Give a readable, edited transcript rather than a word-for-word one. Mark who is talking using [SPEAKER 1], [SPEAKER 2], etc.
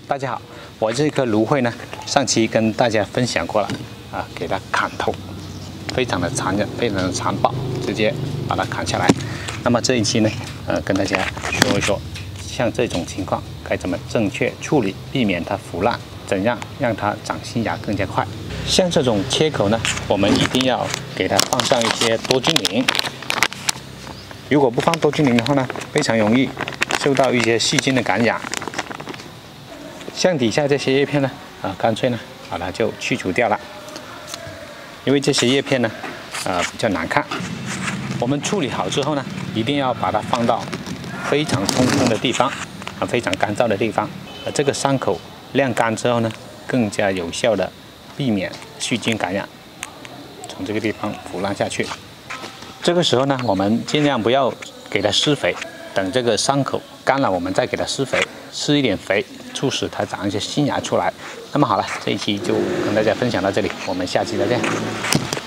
[SPEAKER 1] 大家好，我这棵芦荟呢，上期跟大家分享过了啊，给它砍头，非常的残忍，非常的残暴，直接把它砍下来。那么这一期呢，跟大家说一说，像这种情况该怎么正确处理，避免它腐烂，怎样让它长新芽更加快。像这种切口呢，我们一定要给它放上一些多菌灵。如果不放多菌灵的话呢，非常容易受到一些细菌的感染。像底下这些叶片呢，干脆呢把它就去除掉了，因为这些叶片呢，比较难看。我们处理好之后呢，一定要把它放到非常通风的地方，非常干燥的地方。这个伤口晾干之后呢，更加有效的避免细菌感染，从这个地方腐烂下去。这个时候呢，我们尽量不要给它施肥，等这个伤口干了，我们再给它施肥，施一点肥，促使它长一些新芽出来。那么好了，这一期就跟大家分享到这里，我们下期再见。